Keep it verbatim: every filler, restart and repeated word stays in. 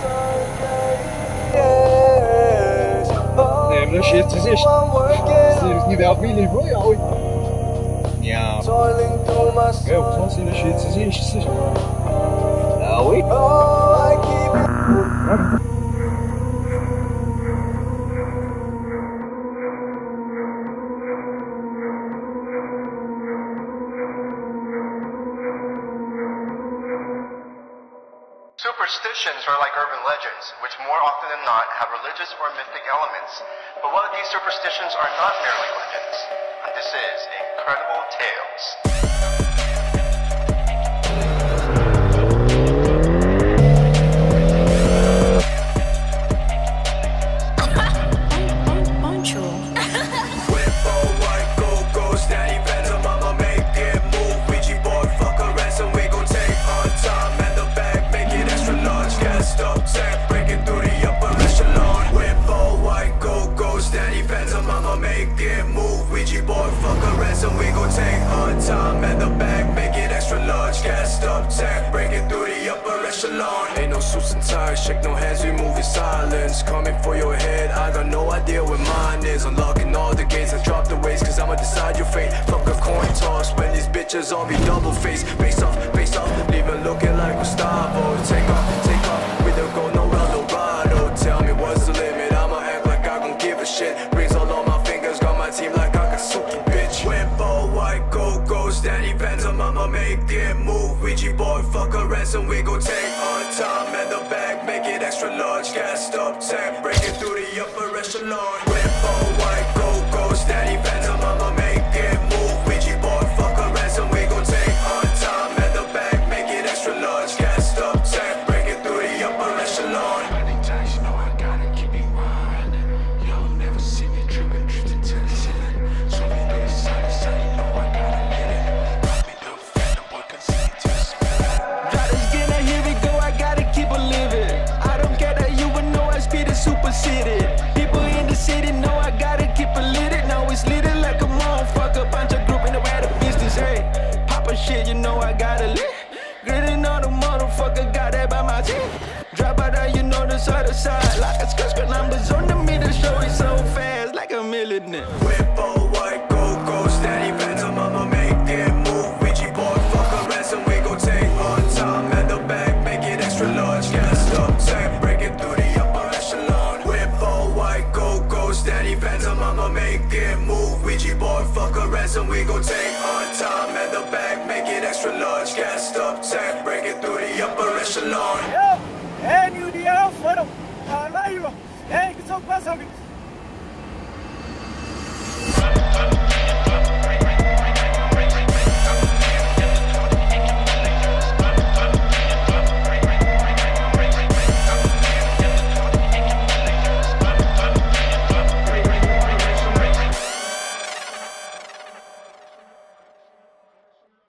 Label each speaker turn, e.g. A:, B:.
A: Nee, maar als je het is, is niet wel veel liever, ja. Ja. Oké, wat was het als je het is? Nou, ik.
B: Superstitions are like urban legends, which more often than not have religious or mythic elements. But what if these superstitions are not merely legends? And this is Incredible Tales.
C: Poncho.
D: Whippo, white, go, go, steady, phantom, I'ma make it move. Ouija board, fuck a ransom, we gon' take our time. And the bag, make it extra large. Gassed up, tank, breaking through the upper echelon. Whippo, white, go, go, steady, phantom, I'ma make it move. Ouija board, fuck a ransom, we gon' take our time. And the bag, make it extra large. Gassed up, tank, breaking through the upper echelon. Ain't no suits and ties, shake no hands, we move in silence. Coming for your head, I got no idea what mine is. Unlocking all the gates, I drop the weights, cause I'ma decide your fate. Fuck a coin toss, when these bitches all be double faced. Face off, face off, leaving looking like Gustavo. Take off, take off, we don't go no Eldorado. Tell me what's the limit, I'ma act like I gon' give a shit. Rings all on my fingers, got my team like Akatsuki, bitch. Whippo, white, go, go, steady, phantom, I'ma make it move. Ouija board, fuck a ransom, we gon' take our time. And the bag, make it extra large. Gassed up, tank, breaking through the upper echelon. Whippo, white, go, go, steady, phantom, I'ma make it move. Ouija board, fuck a ransom, we gon' take our time. And the bag, make it extra large. Gassed up, tank, breaking through the upper echelon.
E: Running times, you know I gotta keep it grinding. You'll never see me dripping, drifting to the ceiling. So me know it's side to side, you know I gotta get it. Pop me the phantom, boy, can see it till spin.
F: Got us getting, here we go, I gotta keep it living. I don't care that you would know I speed is superseded. People in the city know I gotta keep it lit. Now it's lit like a motherfucker. Bunch of group in the way of business, hey. Papa shit, you know I gotta lit. Gritting on the motherfucker, got that by my teeth. Drop out there, you know this other side. Like a skirt, skirt numbers on the meter, show it so fast, like a millionaire.
D: Whippo, white, go, go, steady, phantom, I'ma make it move. Ouija board, fuck a ransom, we gon' take our time. And the bag, make it extra large. Gassed up, tank, breaking through the upper echelon. Whippo, white, go, go, steady, phantom, I'ma make it move. Ouija board, fuck a ransom, we gon' take our time. And the bag, make it extra large. Gassed up, tank, breaking through the upper echelon.
G: Yo, en jullie helft, waarom? Ah, nee joh. Hé, ik zal pas aan